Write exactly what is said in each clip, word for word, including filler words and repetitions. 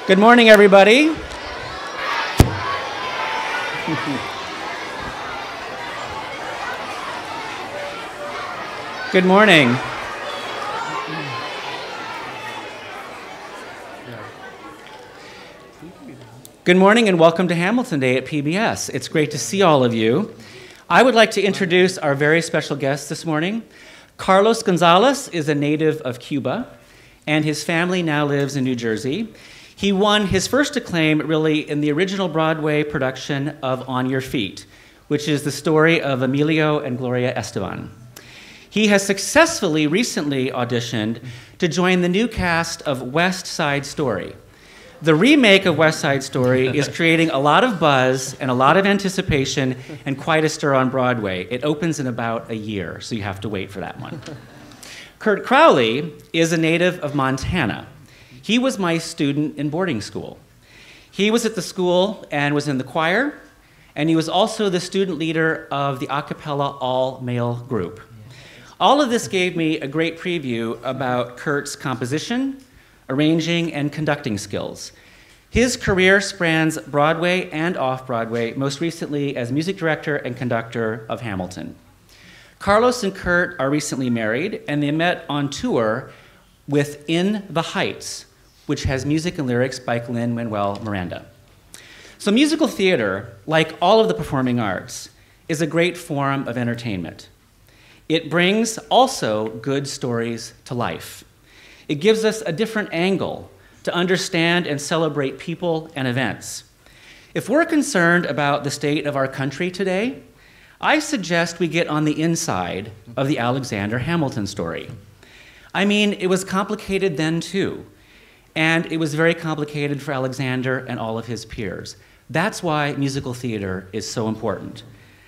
Good morning, everybody. Good morning. Good morning and welcome to Hamilton Day at P B S. It's great to see all of you. I would like to introduce our very special guest this morning. Carlos Gonzalez is a native of Cuba, and his family now lives in New Jersey. He won his first acclaim, really, in the original Broadway production of On Your Feet, which is the story of Emilio and Gloria Esteban. He has successfully recently auditioned to join the new cast of West Side Story. The remake of West Side Story is creating a lot of buzz and a lot of anticipation and quite a stir on Broadway. It opens in about a year, so you have to wait for that one. Kurt Crowley is a native of Montana. He was my student in boarding school. He was at the school and was in the choir, and he was also the student leader of the a cappella all-male group. All of this gave me a great preview about Kurt's composition, arranging, and conducting skills. His career spans Broadway and off-Broadway, most recently as music director and conductor of Hamilton. Carlos and Kurt are recently married, and they met on tour with In the Heights, which has music and lyrics by Lin-Manuel Miranda. So musical theater, like all of the performing arts, is a great form of entertainment. It brings also good stories to life. It gives us a different angle to understand and celebrate people and events. If we're concerned about the state of our country today, I suggest we get on the inside of the Alexander Hamilton story. I mean, it was complicated then too, and it was very complicated for Alexander and all of his peers. That's why musical theater is so important.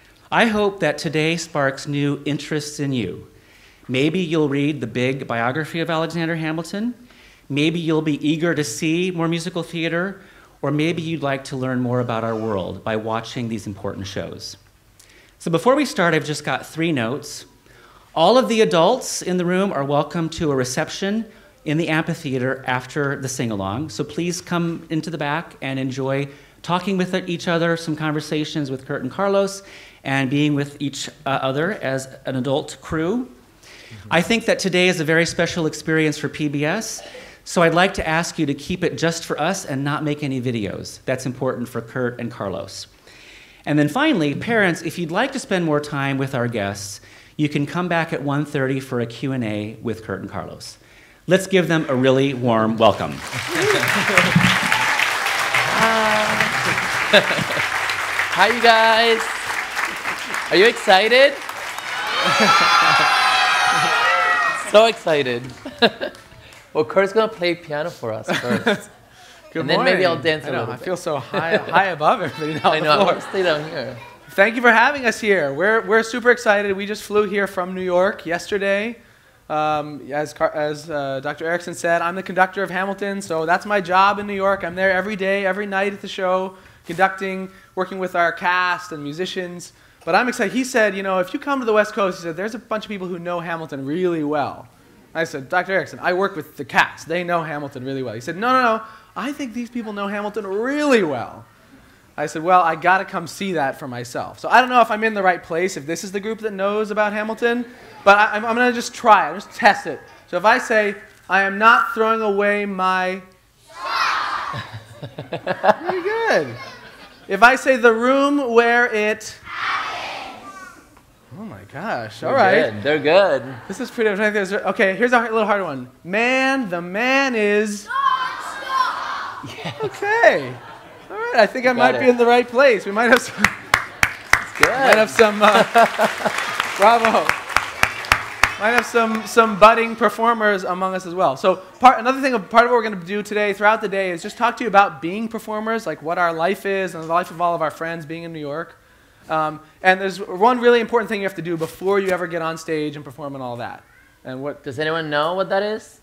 I hope that today sparks new interests in you. Maybe you'll read the big biography of Alexander Hamilton. Maybe you'll be eager to see more musical theater, or maybe you'd like to learn more about our world by watching these important shows. So before we start, I've just got three notes. All of the adults in the room are welcome to a reception in the amphitheater after the sing-along. So please come into the back and enjoy talking with each other, some conversations with Kurt and Carlos, and being with each uh, other as an adult crew. Mm-hmm. I think that today is a very special experience for P B S, so I'd like to ask you to keep it just for us and not make any videos. That's important for Kurt and Carlos. And then finally, parents, if you'd like to spend more time with our guests, you can come back at one thirty for a Q and A with Kurt and Carlos. Let's give them a really warm welcome. Hi, you guys. Are you excited? So excited. Well, Kurt's going to play piano for us first. Good and then morning. maybe I'll dance a I know, little I bit. feel so high, high above everybody now. I know, I want to stay down here. Thank you for having us here. We're, we're super excited. We just flew here from New York yesterday. Um, as Car as uh, Doctor Erickson said, I'm the conductor of Hamilton, so that's my job in New York. I'm there every day, every night at the show, conducting, working with our cast and musicians. But I'm excited. He said, you know, if you come to the West Coast, he said, there's a bunch of people who know Hamilton really well. I said, Doctor Erickson, I work with the cast. They know Hamilton really well. He said, no, no, no. I think these people know Hamilton really well. I said, well, I got to come see that for myself. So I don't know if I'm in the right place, if this is the group that knows about Hamilton, but I, I'm, I'm going to just try it, just test it. So if I say, I am not throwing away my... Very good. If I say the room where it... Oh my gosh, They're all right. Good. They're good. This is pretty much... Okay, here's a little harder one. Man, the man is... Yeah. Okay. All right, I think I Got might it. be in the right place. We might have some... It's good. Might have some... Uh, bravo. Might have some, some budding performers among us as well. So part, another thing, part of what we're going to do today, throughout the day, is just talk to you about being performers, like what our life is and the life of all of our friends being in New York. Um, and there's one really important thing you have to do before you ever get on stage and perform and all that. And what Does anyone know what that is?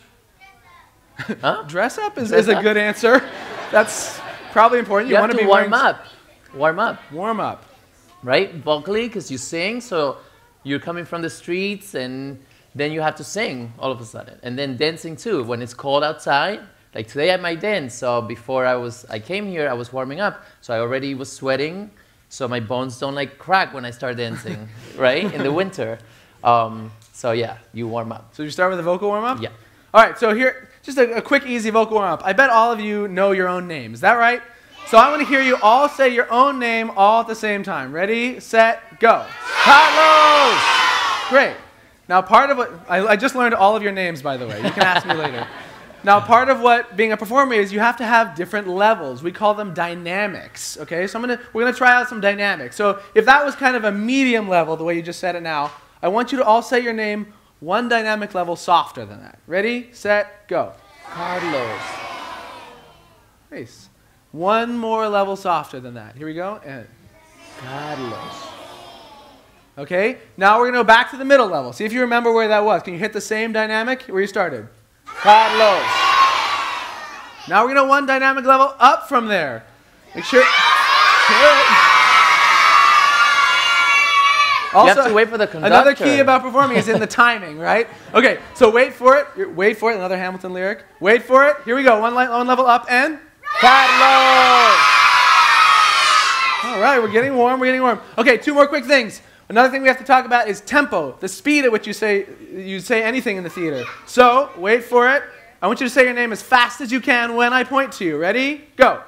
Huh? Dress up is, Dress is a up? good answer. That's probably important. You, You, have want to be warm wearing up. Warm up, Warm up. right? Vocally, because you sing, so you're coming from the streets, and then you have to sing all of a sudden. And then dancing too. When it's cold outside, like today at my dance, so before I was, I came here, I was warming up, so I already was sweating, so my bones don't like crack when I start dancing, right, in the winter. Um, so yeah, you warm up. So you start with a vocal warm up? Yeah. All right, so here, just a, a quick, easy vocal warm up. I bet all of you know your own name. Is that right? So I want to hear you all say your own name all at the same time. Ready, set, go. Carlos! Great. Now part of what, I, I just learned all of your names, by the way. You can ask me later. Now part of what being a performer is, you have to have different levels. We call them dynamics, okay? So I'm gonna, we're going to try out some dynamics. So if that was kind of a medium level, the way you just said it now, I want you to all say your name one dynamic level softer than that. Ready, set, go. Carlos. Nice. One more level softer than that. Here we go. And Carlos. okay, now we're going to go back to the middle level. See if you remember where that was. Can you hit the same dynamic where you started? Carlos. Now we're going to one dynamic level up from there. Make sure. Also, you have to wait for the conductor. Another key about performing is in the timing, right? Okay, so wait for it. Wait for it. Another Hamilton lyric. Wait for it. Here we go. One, one level up and Carlos. All right, we're getting warm. We're getting warm. Okay, two more quick things. Another thing we have to talk about is tempo, the speed at which you say you say anything in the theater. So wait for it. I want you to say your name as fast as you can when I point to you. Ready? Go.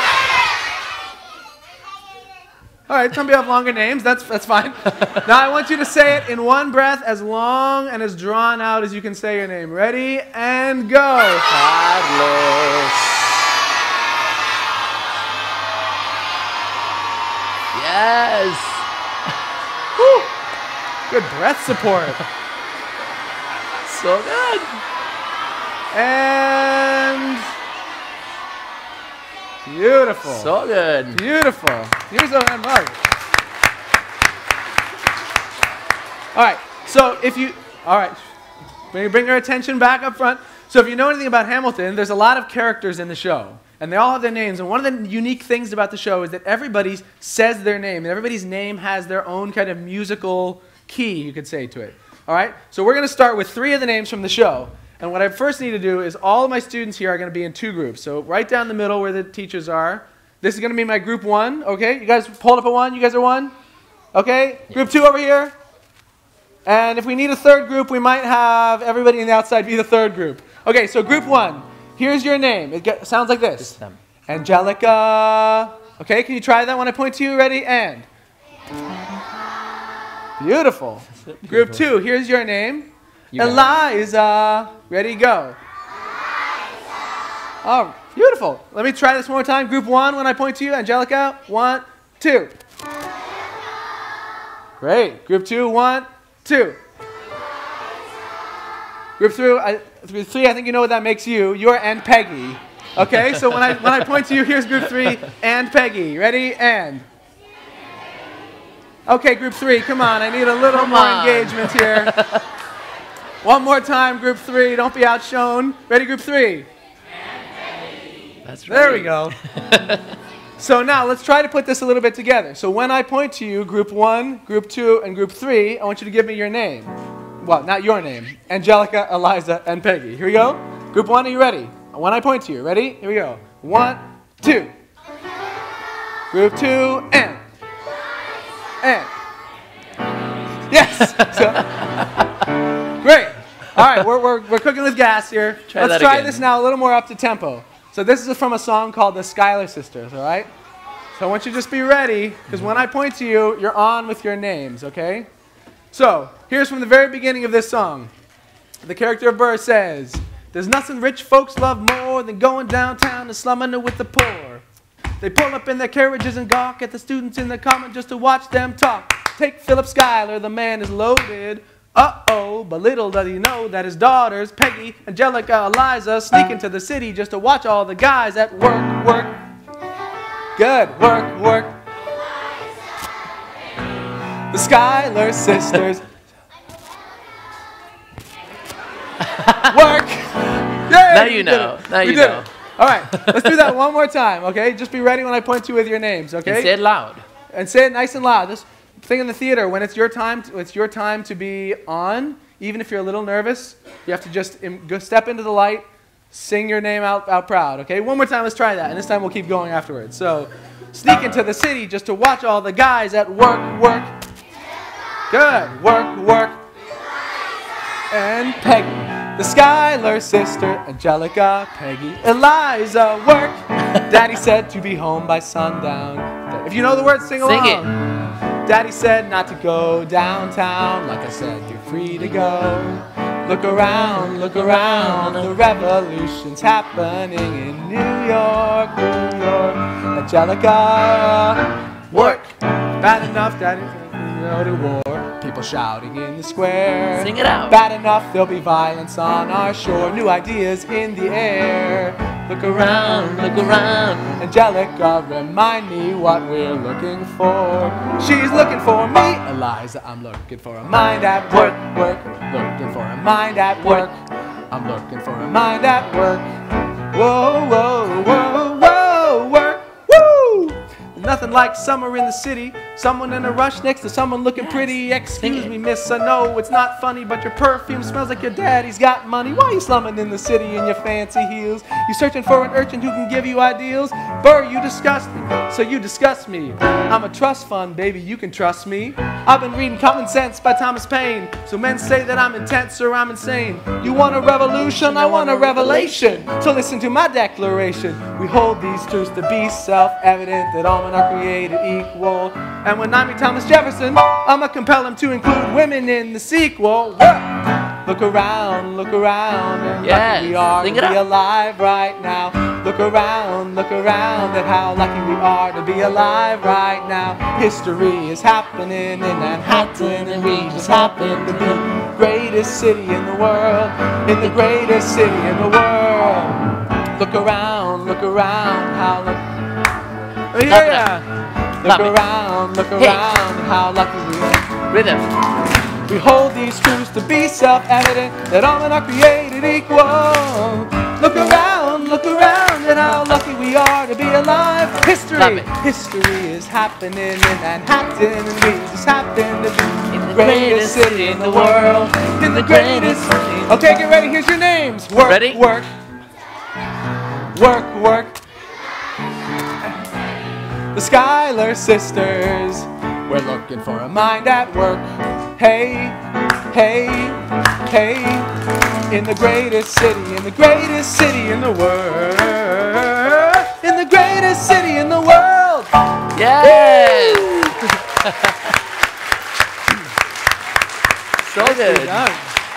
All right, some people have longer names. That's, that's fine. Now I want you to say it in one breath, as long and as drawn out as you can say your name. Ready? And go. Carlos. Yes. Woo. Good breath support. So good. And beautiful. So good. Beautiful. Here's a hand hug. All right. So if you, all right, bring, bring your attention back up front. So if you know anything about Hamilton, there's a lot of characters in the show. And they all have their names. And one of the unique things about the show is that everybody says their name. And everybody's name has their own kind of musical key, you could say, to it. All right? So we're going to start with three of the names from the show. And what I first need to do is all of my students here are going to be in two groups. So right down the middle where the teachers are. This is going to be my group one. Okay? You guys pulled up a one? You guys are one? Okay? Yeah. Group two over here. And if we need a third group, we might have everybody on the outside be the third group. Okay, so group one. Here's your name. It get, sounds like this. Angelica. Okay, can you try that when I point to you? Ready? And. Beautiful. Beautiful. Group two, here's your name. You Eliza. Ready? Go. Oh, beautiful. Let me try this one more time. Group one, when I point to you. Angelica. One, two. Great. Group two, one, two. Group three, I, group three, I think you know what that makes you. You're and Peggy. Okay, so when I, when I point to you, here's group three, and Peggy. Ready? And. Okay, group three, come on. I need a little come more on. engagement here. One more time, group three. Don't be outshone. Ready, group three? That's right. There we go. So now let's try to put this a little bit together. So when I point to you, group one, group two, and group three, I want you to give me your name. Well, not your name. Angelica, Eliza, and Peggy. Here we go. Group one, are you ready? When I point to you, ready? Here we go. One, two. Group two, and. And. Yes. So, great. All right, we're, we're, we're cooking with gas here. Try Let's that try again. this now a little more up to tempo. So this is from a song called The Schuyler Sisters, all right? So I want you to just be ready, because when I point to you, you're on with your names, okay? So here's from the very beginning of this song. The character of Burr says, "There's nothing rich folks love more than going downtown and slumming it with the poor. They pull up in their carriages and gawk at the students in the common just to watch them talk. Take Philip Schuyler, the man is loaded. Uh-oh, but little does he know that his daughters, Peggy, Angelica, Eliza, sneak into the city just to watch all the guys at work, work. Good, work, work. The Schuyler sisters. Work. Yay, Now you know. Now you know. All right, let's do that one more time, okay? Just be ready when I point to you with your names, okay? And say it loud. And say it nice and loud. This thing in the theater, when it's your time, to, it's your time to be on. Even if you're a little nervous, you have to just im- go step into the light, sing your name out, out proud, okay? One more time, let's try that, and this time we'll keep going afterwards. So, sneak into the city just to watch all the guys at work, work. Good, work, work. And Peggy, the Schuyler sister, Angelica, Peggy, Eliza, work. Daddy said to be home by sundown. If you know the words, sing along. Sing it. Daddy said not to go downtown. Like I said, you're free to go. Look around, look around. The revolution's happening in New York, New York. Angelica, work. Bad enough, Daddy said to go to war. People shouting in the square. Sing it out. Bad enough, there'll be violence on our shore. New ideas in the air. Look around, look around. Angelica, remind me what we're looking for. She's looking for me. Eliza, I'm looking for a mind at work, work. Looking for a mind at work. I'm looking for a mind at work. Whoa, whoa, whoa, whoa, work, woo! Nothing like summer in the city. Someone in a rush next to someone looking pretty. Excuse me, miss, I know it's not funny, but your perfume smells like your daddy's got money. Why you slumming in the city in your fancy heels? You searching for an urchin who can give you ideals? Burr, you disgust me, so you disgust me. I'm a trust fund, baby, you can trust me. I've been reading Common Sense by Thomas Paine. So men say that I'm intense or I'm insane. You want a revolution, I want a revelation. So listen to my declaration. We hold these truths to be self-evident, that all men are created equal. And when I meet Thomas Jefferson, I'ma compel him to include women in the sequel. Work. Look around, look around, and Yes, lucky we are sing to it be up. alive right now. Look around, look around, at how lucky we are to be alive right now. History is happening in Manhattan, and we just happen to be the greatest city in the world, in the greatest city in the world. Look around, look around, how lucky. Oh, Clap it yeah. Look Clap it. around, look Hey. around, how lucky we are. Rhythm. We hold these truths to be self-evident, that all men are created equal. Look around, look around, at how lucky we are to be alive. History, Clap it. history is happening in Manhattan, and we just happen to be In the greatest city in the world, in the greatest. city. Okay, get ready. Here's your names. Work, Ready? work, work, work. The Schuyler sisters, we're looking for a mind at work. Hey, hey, hey, in the greatest city, in the greatest city in the world, in the greatest city in the world. Yes. So good. nicely done.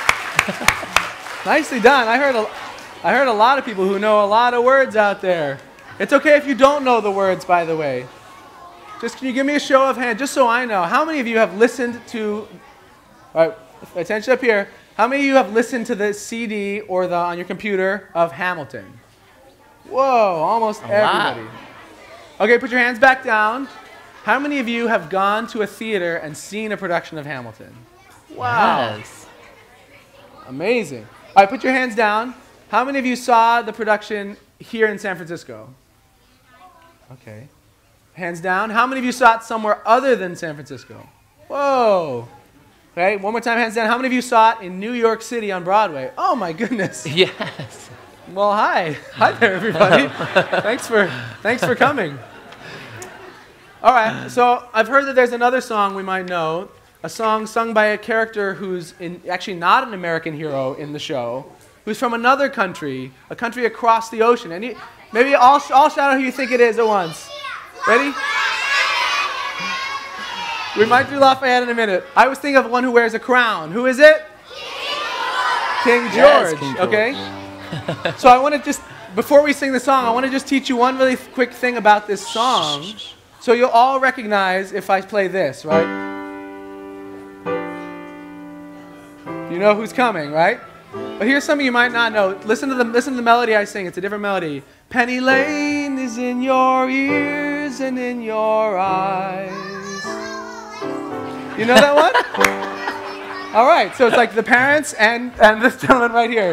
Nicely done. I heard a, I heard a lot of people who know a lot of words out there. It's okay if you don't know the words, by the way. Just can you give me a show of hands, just so I know. How many of you have listened to, all right, attention up here. How many of you have listened to the C D or the on your computer of Hamilton? Whoa, almost A lot. everybody. Okay, put your hands back down. How many of you have gone to a theater and seen a production of Hamilton? Wow. Yes. Amazing. All right, put your hands down. How many of you saw the production here in San Francisco? Okay. Hands down. How many of you saw it somewhere other than San Francisco? Whoa. Okay, one more time, hands down. How many of you saw it in New York City on Broadway? Oh my goodness. Yes. Well, hi. Hi there, everybody. thanks for thanks for coming. All right, so I've heard that there's another song we might know, a song sung by a character who's in, actually not an American hero in the show, who's from another country, a country across the ocean. And he, maybe I'll, I'll shout out who you think it is at once. Ready? We might do Lafayette in a minute. I was thinking of one who wears a crown. Who is it? King George. Yes, King George. Okay? So I want to just, before we sing the song, I want to just teach you one really quick thing about this song. So you'll all recognize if I play this, right? You know who's coming, right? But here's something you might not know. Listen to the listen to the melody I sing. It's a different melody. Penny Lane is in your ears and in your eyes. You know that one? All right. So it's like the parents and and this gentleman right here.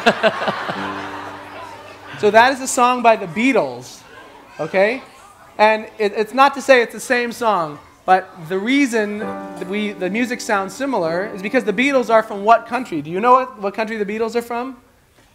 So that is a song by the Beatles. Okay? And it, it's not to say it's the same song, but the reason that we the music sounds similar is because the Beatles are from what country? Do you know what, what country the Beatles are from?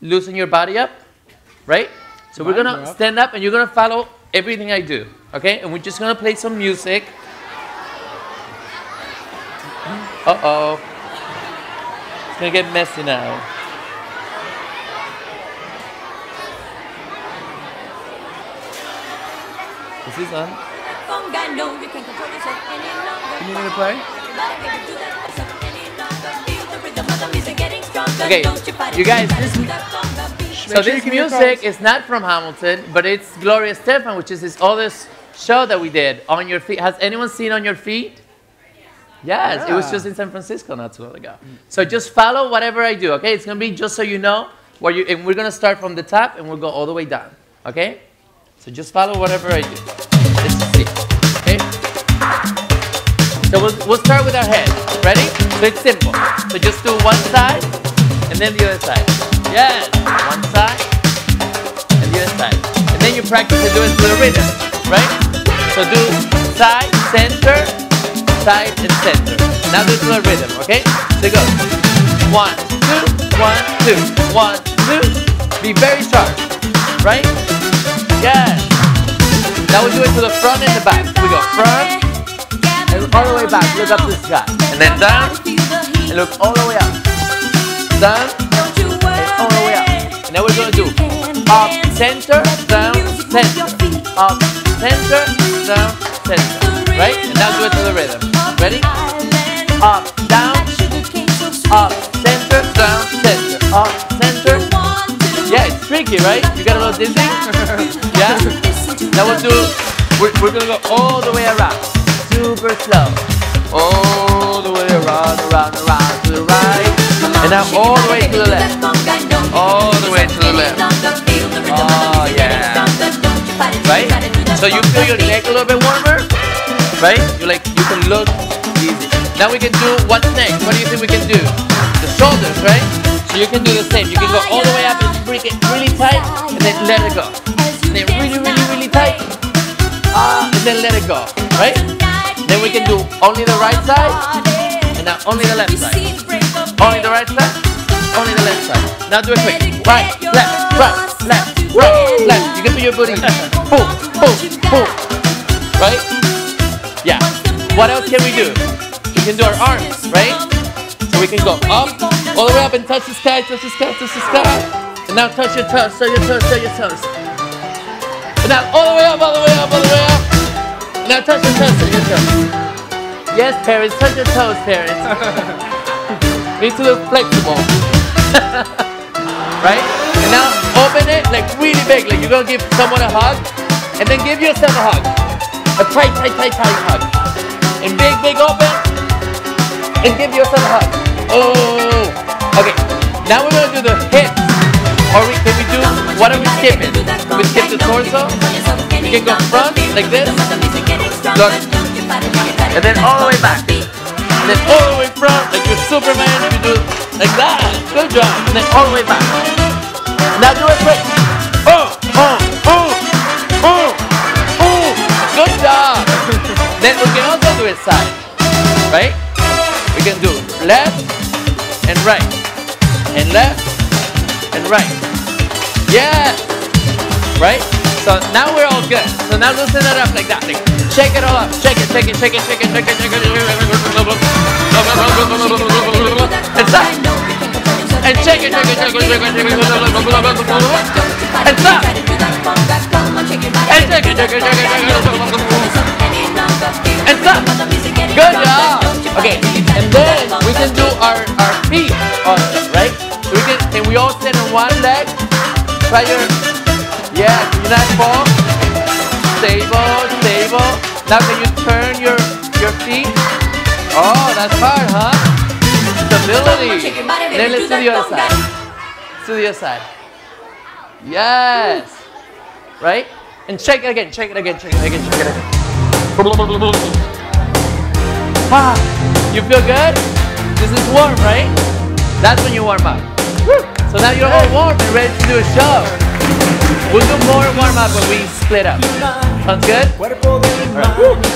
loosen your body up, right? So we're gonna up. stand up and you're gonna follow everything I do, okay? And we're just gonna play some music. Uh-oh. It's gonna get messy now. Is this on? You need me to play? Okay, you guys, this, so sure you this keep your music cards. is not from Hamilton, but it's Gloria Estefan, which is this oldest show that we did, On Your Feet. Has anyone seen On Your Feet? Yes, it was Yeah. just in San Francisco not too long ago. So just follow whatever I do, okay? It's gonna be just so you know where you, and we're gonna start from the top and we'll go all the way down, okay? So just follow whatever I do. Let's see, okay? So we'll, we'll start with our head. Ready? So it's simple. So just do one side and then the other side. Yes, one side and the other side. And then you practice to do it to the rhythm, right? So do side, center, side, and center. Now do it to the rhythm, okay? So it goes. One, two, one, two, one, two. Be very sharp, right? Yes. Now we do it to the front and the back. We go front and all the way back. Look up to the sky. And then down and look all the way up. Down and all the way up. And then we're going to do up, center, down, center. Up, center, down, center. Right? And now do it to the rhythm. Ready? Up, down, up, center, down, center. Up, center. Yeah, it's tricky, right? You got a little dizzy? Yeah? Now we'll do, we're, we're going to go all the way around. Super slow. All the way around, around, around to the right. And now all the way to the left. All the way to the left. Oh, yeah. Right? So you feel your leg a little bit warmer? Right? You like, you can look easy. Now we can do, what's next? What do you think we can do? The shoulders, right? So you can do the same. You can go all the way up and break it really tight and then let it go. And then really, really, really tight. Ah, and then let it go. Right? Then we can do only the right side and now only the left side. Only the right side, only the left side. Now do it quick. Right, left, right, left, right, left. You can do your booty. Boom, boom, boom. Right? Yeah. What else can we do? We can do our arms, right? So we can go up, all the way up and touch the sky, touch the sky, touch the sky. And now touch your toes, touch your toes, touch your toes. And now all the way up, all the way up, all the way up. And now touch your toes, touch your toes. Yes, parents, touch your toes, parents. Need to look flexible. Right? And now open it like really big, like you're gonna give someone a hug. And then give yourself a hug. A tight, tight, tight, tight hug. And big, big open. And give yourself a hug. Oh. Okay. Now we're gonna do the hips. Or we, can we do, what are we skipping? Can we skip the torso? We can go front, like this. Look. And then all the way back. And then all the way front, like you're Superman. You do like that. Good job. And then all the way back. Now do it quick. Oh, oh, oh, oh, oh. Good job. Then we can also do it side. Right? We can do left and right. And left and right. Yeah. Right? So now we're all good. So now loosen it up like that. Like, shake it all up. Shake it, shake it, shake it, shake it, shake it, shake it. And stop. And shake it, shake it, shake it, shake it, shake it. And stop. And shake it, shake it, shake it, shake it. And stop. Good job. Okay. And then we can do our, our feet also, right? So we can, and we all stand on one leg. Try your, yeah, can you not fall? Stable, stable. Now can you turn your, your feet? Oh, that's hard, huh? Stability. Then let's do the other side. Let's do the other side. Yes. Right? And shake it again, shake it again, shake it again, shake it again. Ah, you feel good? This is warm, right? That's when you warm up. So now you're all warm and ready to do a show. We'll do more warm up when we split up. Sounds good? All right.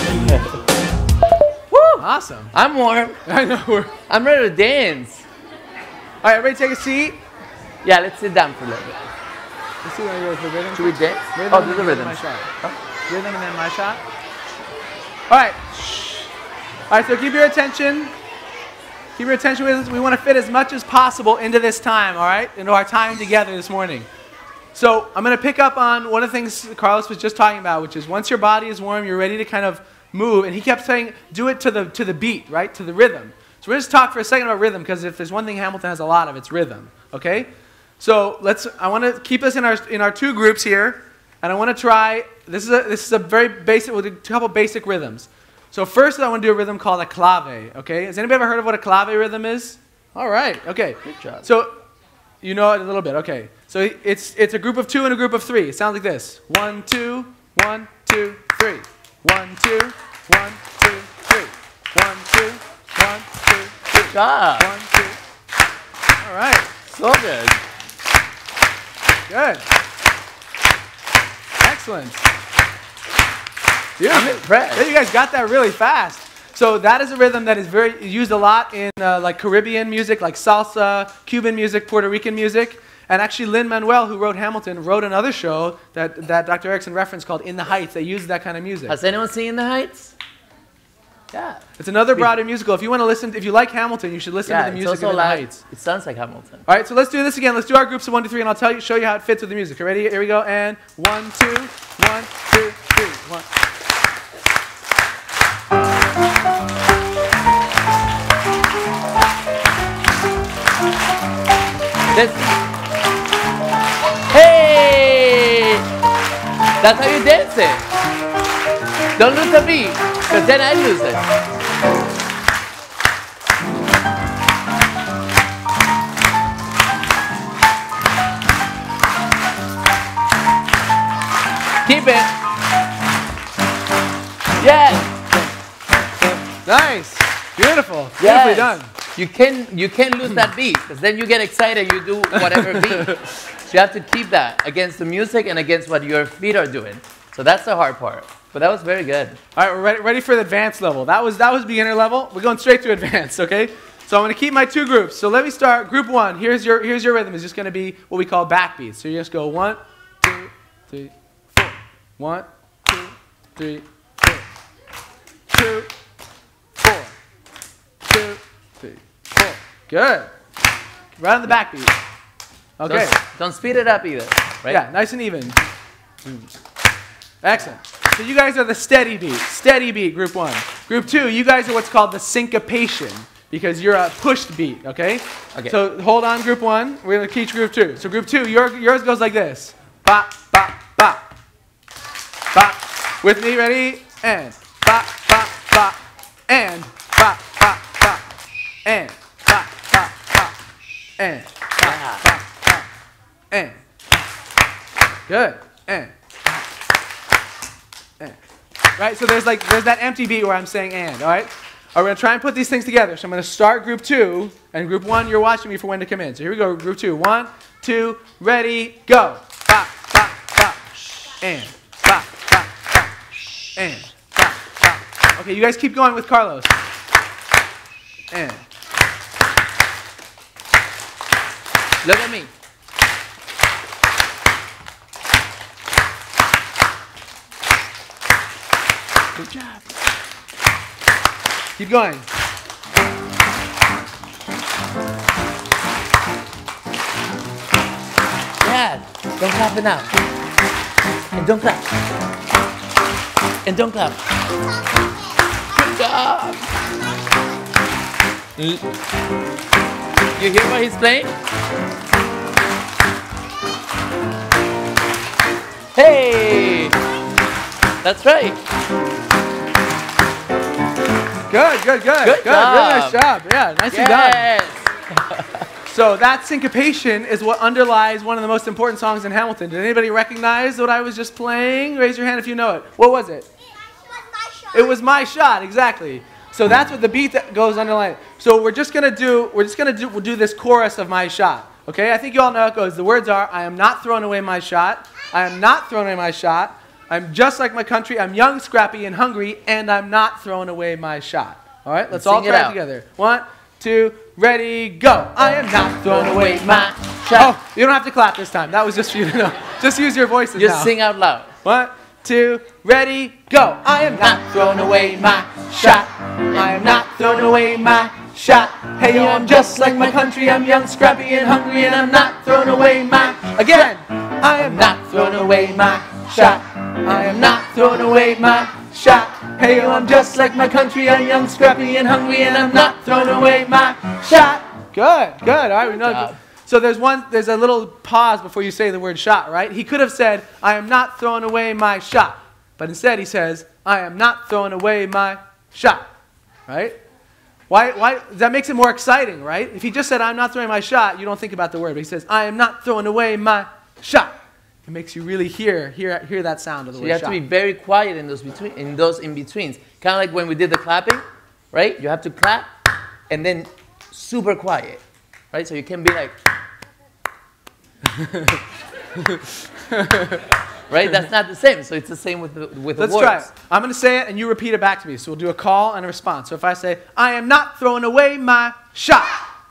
Woo. Awesome. I'm warm. I know. We're... I'm ready to dance. All right, everybody take a seat. Yeah, let's sit down for a little bit. Let's see when I go with the rhythm. Should we dance? Rhythm Oh, and do the then rhythm. my shot. Huh? Rhythm and then my shot. All right. All right, so keep your attention. Keep your attention with us. We want to fit as much as possible into this time, all right? Into our time together this morning. So I'm going to pick up on one of the things Carlos was just talking about, which is once your body is warm, you're ready to kind of move. And he kept saying, do it to the, to the beat, right? To the rhythm. So we're going to talk for a second about rhythm, because if there's one thing Hamilton has a lot of, it's rhythm, okay? So let's, I want to keep us in our, in our two groups here. And I want to try, this is a, this is a very basic, we'll do a couple basic rhythms. So first I want to do a rhythm called a clave, okay? Has anybody ever heard of what a clave rhythm is? All right, okay. Good job. So you know it a little bit, okay. So it's, it's a group of two and a group of three. It sounds like this. One, two, one, two, three. One, two, one, two, three. One, two, one, two, three. Good job. One, two. All right. So good. Good. Excellent. Beautiful. I'm impressed. Yeah, you guys got that really fast. So that is a rhythm that is very used a lot in uh, like Caribbean music, like salsa, Cuban music, Puerto Rican music. And actually Lin-Manuel, who wrote Hamilton, wrote another show that, that Doctor Erickson referenced called In the Heights. They used that kind of music. Has anyone seen In the Heights? Yeah. It's another Broadway musical. If you want to listen, if you like Hamilton, you should listen Yeah, to the it's music also of In the loud. Heights. It sounds like Hamilton. All right, so let's do this again. Let's do our groups of one, two, three, and I'll tell you, show you how it fits with the music. You ready? Here we go. And one, two, one, two, three, one. This. Hey! That's how you dance it. Don't lose the beat, because then I lose it. Keep it. Yes. Nice. Beautiful. Beautifully Yes. done. You can you can't lose that beat, because then you get excited. You do whatever beat. So you have to keep that against the music and against what your feet are doing. So that's the hard part. But that was very good. All right, we're ready, ready for the advanced level. That was that was beginner level. We're going straight to advanced, okay? So I'm going to keep my two groups. So let me start. Group one. Here's your here's your rhythm. It's just going to be what we call backbeats. So you just go one, two, three, four. One, two, three, four. Two, four. Two, three, four. Good. Right on the backbeat. Okay. Don't, don't speed it up either. Right? Yeah, nice and even. Excellent. So you guys are the steady beat. Steady beat, group one. Group two, you guys are what's called the syncopation, because you're a pushed beat, okay? Okay. So hold on, group one. We're going to teach group two. So group two, your, yours goes like this. Bop, bop, bop. Bop. With me, ready? And bop, bop, bop. And bop, bop, bop. And bop, bop, bop. And bop, bop, bop. And. Good. And. And. Right? So there's like there's that empty beat where I'm saying and, all right? All right, we're going to try and put these things together. So I'm going to start group two, and group one, you're watching me for when to come in. So here we go, group two. One, two, ready, go. Bop, bop, bop. And. Bop, bop, bop. And. Bop, bop. Okay, you guys keep going with Carlos. And. Look at me. Good job. Keep going. Yeah. Don't clap it now. And don't clap. And don't clap. Good job. You hear what he's playing? Hey! That's right. Good, good, good. Good good. Really nice job. job. Yeah, nicely Yes. done. So that syncopation is what underlies one of the most important songs in Hamilton. Did anybody recognize what I was just playing? Raise your hand if you know it. What was it? It was my shot. It was My Shot, exactly. So that's what the beat that goes underlying. So we're just gonna do we're just gonna do we'll do this chorus of My Shot. Okay? I think you all know how it goes. The words are, I am not throwing away my shot. I am not throwing away my shot. I'm just like my country. I'm young, scrappy, and hungry, and I'm not throwing away my shot. All right? Let's all Sing it try it out. together. One, two, ready, go. I am not throwing away my shot. Oh, you don't have to clap this time. That was just for you to know. Just use your voices Just now. sing out loud. One, two, ready, go. I am not throwing away my shot. I am not throwing away my shot. Hey, yo, I'm just like my country. I'm young, scrappy, and hungry, and I'm not throwing away my... Again. I am not throwing away my shot. I am not throwing away my shot. Hey, yo, I'm just like my country. I'm young, scrappy, and hungry, and I'm not throwing away my shot. Good, good. All right, we know. So there's one, there's a little pause before you say the word shot, right? He could have said, I am not throwing away my shot. But instead he says, I am not throwing away my shot, right? Why, why, that makes it more exciting, right? If he just said, I'm not throwing my shot, you don't think about the word. But he says, I am not throwing away my shot. It makes you really hear, hear, hear that sound of the so word you have shot. to be very quiet in those, between, in those in-betweens. Kind of like when we did the clapping, right? You have to clap and then super quiet, right? So you can be like... Right? That's not the same. So it's the same with the, with Let's the words. Let's try it. I'm going to say it and you repeat it back to me. So we'll do a call and a response. So if I say, I am not throwing away my shot.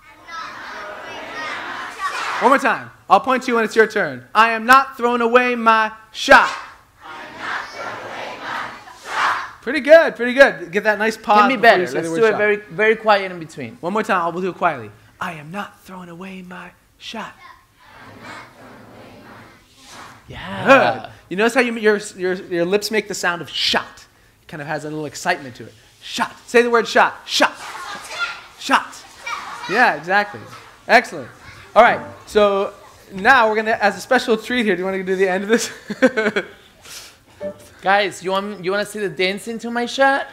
One more time. I'll point to you when it's your turn. I am not throwing away my shot. Pretty good, pretty good. Get that nice pause. Can be better. Let's do it shot. very, very quiet in between. One more time. I'll do it quietly. I am not throwing away my shot. Yeah. Good. You notice how you, your, your, your lips make the sound of shot. It kind of has a little excitement to it. Shot. Say the word shot. Shot. Shot. Yeah, exactly. Excellent. All right. So now we're going to, as a special treat here, do you want to do the end of this? Guys, you want, you want to see the dancing to my shot?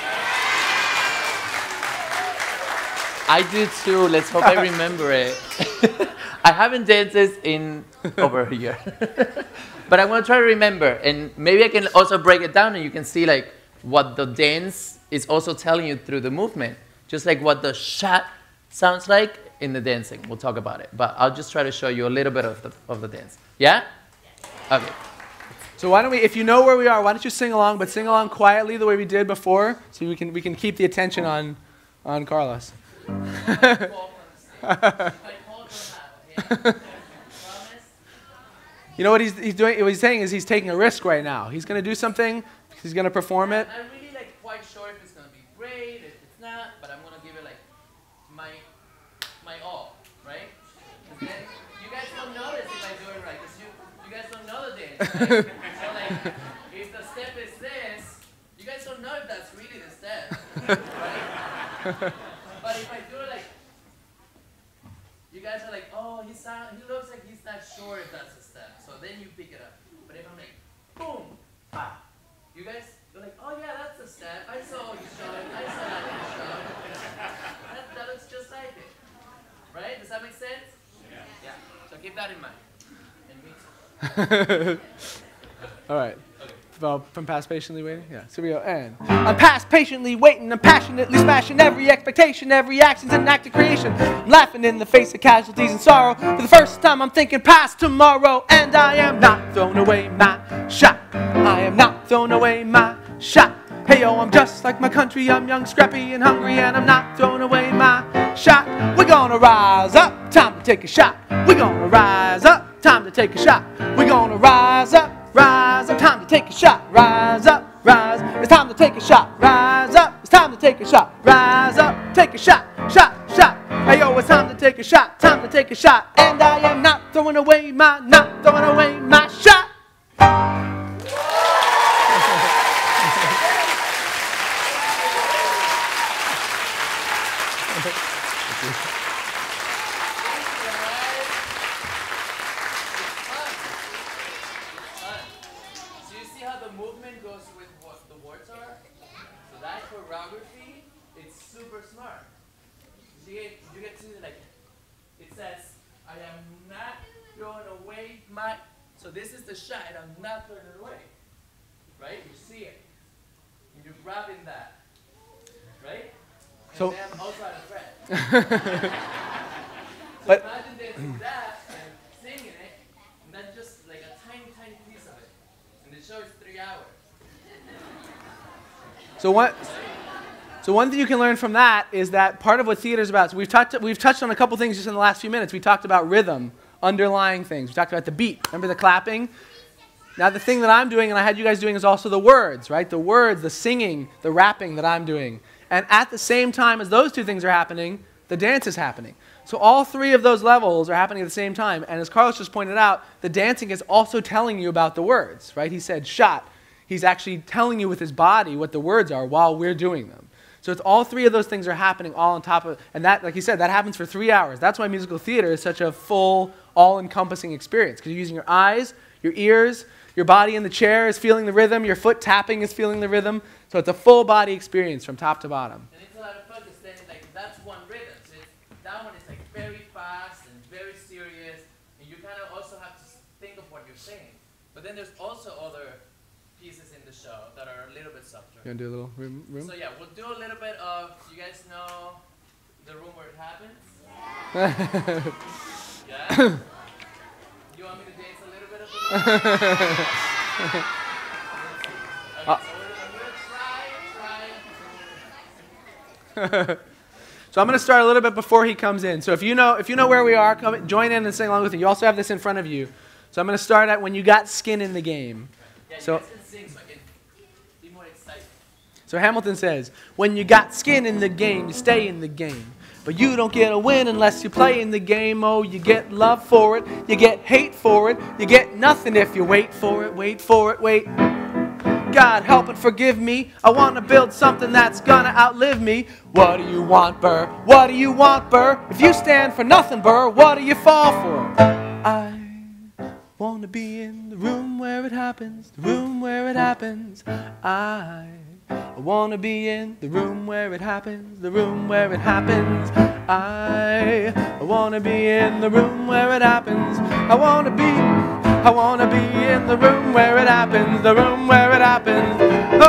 I do too. Let's hope I remember it. I haven't danced this in over a year. But I'm going to try to remember. And maybe I can also break it down and you can see like what the dance is also telling you through the movement. Just like what the shot sounds like in the dancing. We'll talk about it. But I'll just try to show you a little bit of the, of the dance. Yeah? Okay. So why don't we, if you know where we are, why don't you sing along, but sing along quietly the way we did before so we can, we can keep the attention on, on Carlos. You know what he's, he's doing? What he's saying is he's taking a risk right now. He's going to do something. He's going to perform it. I'm really like quite sure if it's going to be great, if it's not, but I'm going to give it like my my all, right? Then you guys don't notice if I do it right, because you you guys don't know the dance. Right? So like if the step is this, you guys don't know if that's really the step, right? But if I do it like, you guys are like, oh, he sound, he looks like he's not sure if that's a step. So then you pick it up. But if I'm like, boom, ah, you guys, you're like, oh yeah, that's a step. I saw you show it. I saw that in the show. That, that looks just like it. Right? Does that make sense? Yeah. Yeah. So keep that in mind. And me. All right. Well, from past patiently waiting? Yeah. So we go, and I'm past patiently waiting, I'm passionately smashing every expectation, every action's an act of creation. I'm laughing in the face of casualties and sorrow. For the first time I'm thinking past tomorrow, and I am not throwing away my shot. I am not throwing away my shot. Hey yo, I'm just like my country, I'm young, scrappy, and hungry, and I'm not throwing away my shot. We're gonna rise up, time to take a shot. We're gonna rise up, time to take a shot. We're gonna rise up. Rise up, time to take a shot. Rise up, rise. It's time to take a shot. Rise up, it's time to take a shot. Rise up, take a shot, shot, shot. Hey yo, it's time to take a shot. Time to take a shot. And I am not throwing away my, not throwing away my shot. So this is the shot, and I'm not throwing it away, right? You see it, and you're grabbing that, right? And so, then I'm also out of breath. So but, imagine dancing that and singing it, and that's just like a tiny, tiny piece of it. And the show is three hours. So what? So one thing you can learn from that is that part of what theater is about. So we've touched we've touched on a couple things just in the last few minutes. We talked about rhythm underlying things. We talked about the beat. Remember the clapping? Now the thing that I'm doing, and I had you guys doing, is also the words, right? The words, the singing, the rapping that I'm doing. And at the same time as those two things are happening, the dance is happening. So all three of those levels are happening at the same time. And as Carlos just pointed out, the dancing is also telling you about the words, right? He said shot. He's actually telling you with his body what the words are while we're doing them. So it's all three of those things are happening all on top of, and that, like he said, that happens for three hours. That's why musical theater is such a full, all-encompassing experience, because you're using your eyes, your ears, your body in the chair is feeling the rhythm, your foot tapping is feeling the rhythm. So it's a full body experience from top to bottom. And it's a lot of fun because then like that's one rhythm. So it's, that one is like very fast and very serious, and you kind of also have to think of what you're saying. But then there's also other pieces in the show that are a little bit softer. You want to do a little room? room? So yeah, we'll do a little bit of, you guys know the room where it happens? Yeah? Yeah? You want me to dance a little bit of the room? Okay, so I'm going to try, try. So I'm going to start a little bit before he comes in. So if you know, if you know where we are, come, join in and sing along with me. You also have this in front of you. So I'm going to start at when you got skin in the game. Yeah, so, you guys can sing so I can be more excited. So Hamilton says, when you got skin in the game, you stay in the game. But you don't get a win unless you play in the game. Oh, you get love for it, you get hate for it, you get nothing if you wait for it, wait for it, wait. God help and forgive me, I want to build something that's gonna outlive me. What do you want, Burr? What do you want, Burr? If you stand for nothing, Burr, what do you fall for? I want to be in the room where it happens, the room where it happens. I I want to be in the room where it happens, the room where it happens. I, I want to be in the room where it happens. I want to be, I want to be in the room where it happens, the room where it happens. Oh,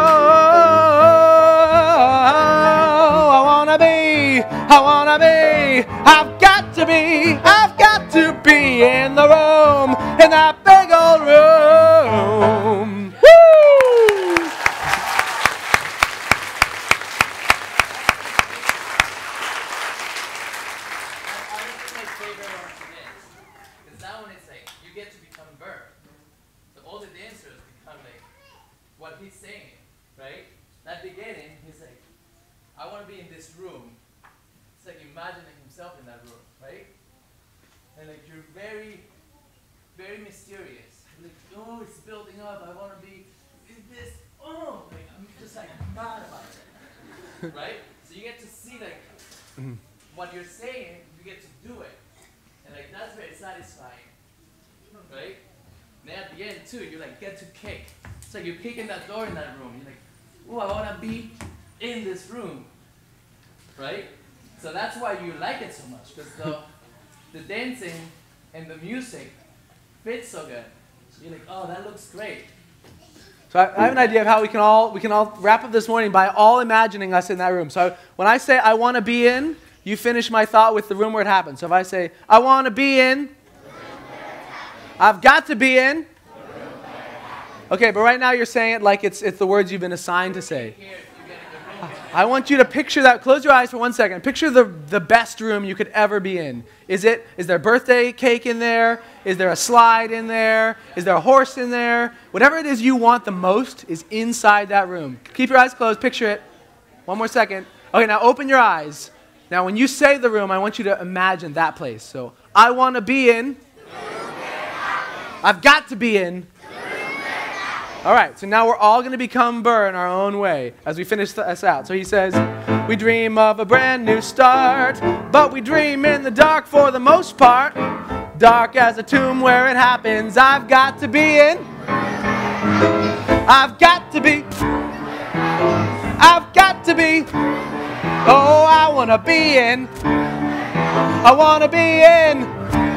I want to be, I want to be, I've got to be, I've got to be in the room, in that big old room. Woo! What he's saying, right? That beginning, he's like, I want to be in this room. It's like imagining himself in that room, right? And like you're very, very mysterious. You're like, oh, it's building up. I want to be in this. Oh, like I'm just like mad about it, right? So you get to see like what you're saying. You get to do it, and like that's very satisfying, right? And then at the end too, you like get to kick. It's like you're kicking that door in that room. You're like, oh, I want to be in this room, right? So that's why you like it so much, because the, the dancing and the music fits so good. So you're like, oh, that looks great. So I, I have an idea of how we can all we can all wrap up this morning by all imagining us in that room. So when I say I want to be in, you finish my thought with the room where it happens. So if I say I want to be in, I've got to be in. Okay, but right now you're saying it like it's it's the words you've been assigned to say. I want you to picture that. Close your eyes for one second. Picture the, the best room you could ever be in. Is it? Is there birthday cake in there? Is there a slide in there? Is there a horse in there? Whatever it is you want the most is inside that room. Keep your eyes closed. Picture it. One more second. Okay, now open your eyes. Now when you say the room, I want you to imagine that place. So I want to be in. I've got to be in. All right, so now we're all going to become Burr in our own way as we finish this out. So he says, we dream of a brand new start, but we dream in the dark for the most part. Dark as a tomb where it happens. I've got to be in. I've got to be. I've got to be. Oh, I want to be in. I want to be in.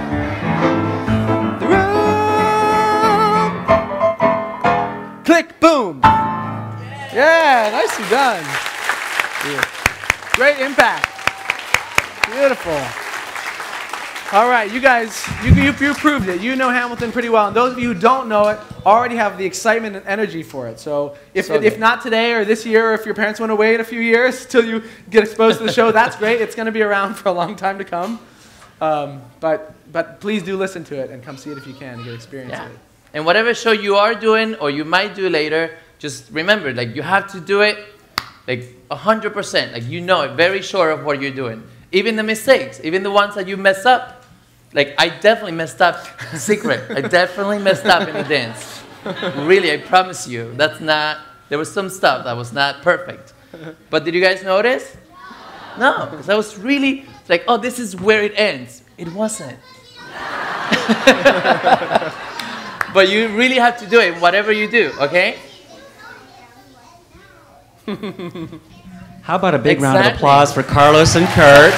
Click, boom. Yeah, nicely done. Yeah. Great impact. Beautiful. All right, you guys, you, you, you proved it. You know Hamilton pretty well. And those of you who don't know it already have the excitement and energy for it. So if, so if not today or this year, or if your parents want to wait a few years till you get exposed to the show, that's great. It's going to be around for a long time to come. Um, but, but please do listen to it and come see it if you can and get experience Yeah. of it. And whatever show you are doing or you might do later, just remember, like, you have to do it like one hundred percent. Like, you know it, very sure of what you're doing. Even the mistakes, even the ones that you mess up. Like, I definitely messed up, secret. I definitely messed up in the dance. Really, I promise you. That's not, there was some stuff that was not perfect. But did you guys notice? No, because I was really like, oh, this is where it ends. It wasn't. But you really have to do it, whatever you do, okay? How about a big Exactly. round of applause for Carlos and Kurt?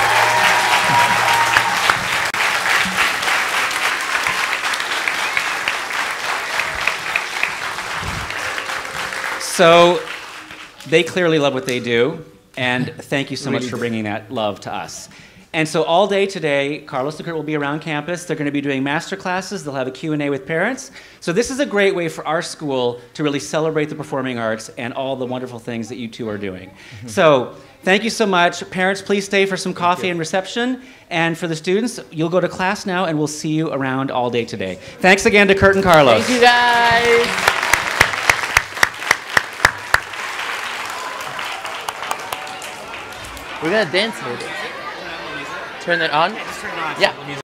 So they clearly love what they do, and thank you so much for bringing that love to us. And so all day today, Carlos and Kurt will be around campus. They're going to be doing master classes. They'll have a Q and A with parents. So this is a great way for our school to really celebrate the performing arts and all the wonderful things that you two are doing. Mm-hmm. So thank you so much. Parents, please stay for some coffee and reception. And for the students, you'll go to class now, and we'll see you around all day today. Thanks again to Kurt and Carlos. Thank you, guys. We're going to dance later. Turn it on? Just turn it on. Yeah.